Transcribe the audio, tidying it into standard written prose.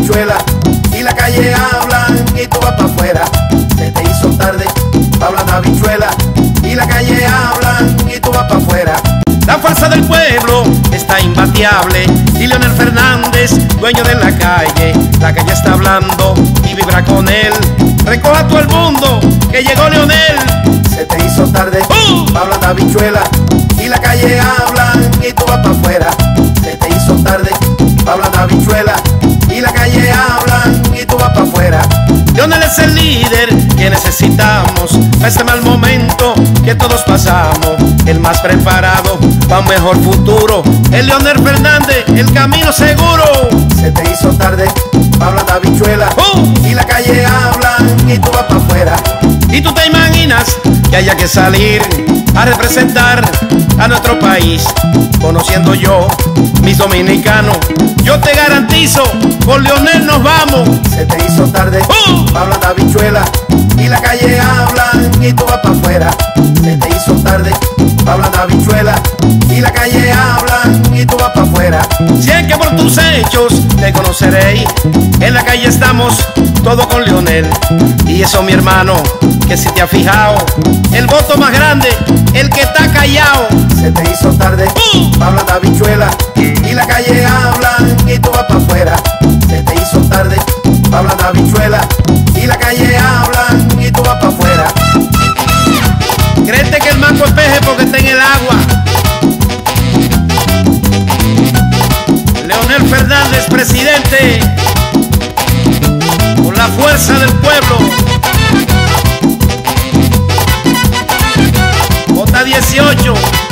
habichuela y la calle hablan y tú vas para afuera. Se te hizo tarde pa' hablar de habichuela y la calle hablan y tú vas para afuera. La fuerza del pueblo está imbateable y Leonel Fernández, dueño de la calle está hablando y vibra con él. Recoja a todo el mundo que llegó Leonel. Se te hizo tarde pa' hablar de habichuela y la calle hablan y tú vas para afuera. Se te hizo tarde pa' hablar de habichuela y la calle hablan y tú vas para afuera. Leonel es el líder que necesitamos para este mal momento que todos pasamos. El más preparado para un mejor futuro, el Leonel Fernández, el camino seguro. Se te hizo tarde pa' hablar de habichuela y la calle hablan y tú vas para afuera. Y tú te imaginas que haya que salir a representar a nuestro país. Conociendo yo, mis dominicanos, yo te garantizo, por Leonel nos vamos. Se te hizo tarde pa' hablar de habichuela y la calle hablan y tú vas para afuera. Se te hizo tarde pa' hablar de habichuela y la calle hablan y tú vas para afuera. Si es que por tus hechos te conoceré, en la calle estamos todos con Leonel. Y eso, mi hermano, que si te has fijado, el voto más grande, el que está callado. Se te hizo tarde pa' hablar de habichuela y la calle hablan y tú vas para afuera. Se te hizo tarde pa' hablar de habichuela y la calle hablan y tú vas para afuera. Créete que el mango es peje porque está en el agua. Leonel Fernández, presidente, con la fuerza del pueblo. Vota 18.